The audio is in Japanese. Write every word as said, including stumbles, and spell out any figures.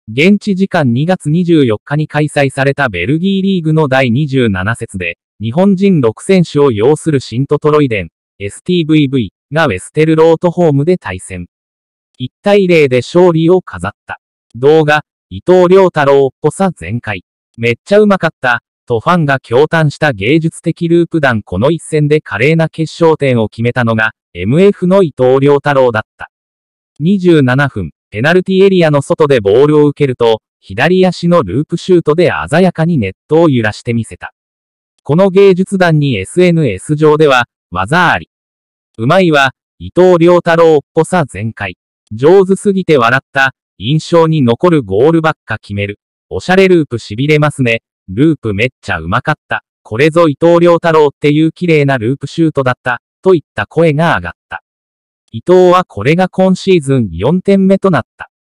現地時間にがつにじゅうよっかに開催されたベルギーリーグのだいにじゅうなな節で、日本人ろく選手を擁するシントトロイデン、エスティーブイブイ がウェステルロートホームで対戦。いちたいゼロで勝利を飾った。動画、伊藤涼太郎っぽさ全開。めっちゃうまかった、とファンが驚嘆した芸術的ループ弾。この一戦で華麗な決勝点を決めたのが、エムエフ の伊藤涼太郎だった。にじゅうななふん、ペナルティエリアの外でボールを受けると、左足のループシュートで鮮やかにネットを揺らしてみせた。この芸術弾に エスエヌエス 上では、技あり。うまいわ、伊藤涼太郎っぽさ全開。上手すぎて笑った、印象に残るゴールばっか決める。おしゃれループ痺れますね。ループめっちゃうまかった。これぞ伊藤涼太郎っていう綺麗なループシュートだった、といった声が上がった。伊藤はこれが今シーズンよんてんめとなった。